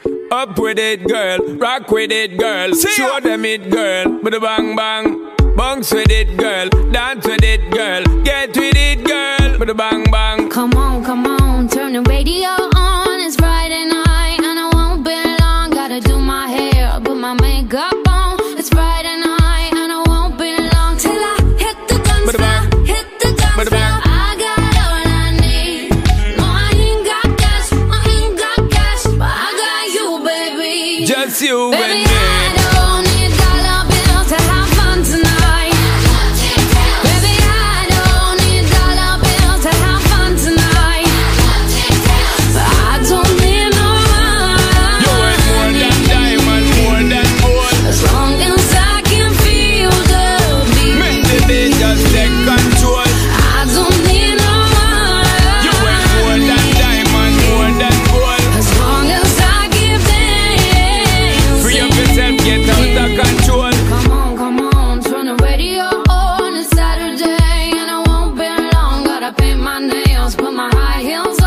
Up with it, girl. Rock with it, girl. Show them it, girl. With a bang bang. Bounce with it, girl. Dance with it, girl. Get with it, girl. With a bang bang. Come on, turn the radio on. It's Friday night and I won't be long. Gotta do my hair, put my makeup on. It's Friday night and I won't be long till I hit the dance floor, hit the dance floor. I got all I need. No, I ain't got cash, but I got you, baby. Just you Baby, and me. I don't need dollar bills to have fun tonight. Baby, I don't need dollar bills to have fun tonight. But I don't need no money. You ain't more than diamond, more than gold. As long as I can feel the beat. Make the day just take control. I don't need no money. You ain't more than diamond, more than gold. As long as I give them. Free up yourself, get out of control. Come on, turn the radio on. It's Saturday and I won't be long. Gotta paint my nails, put my high heels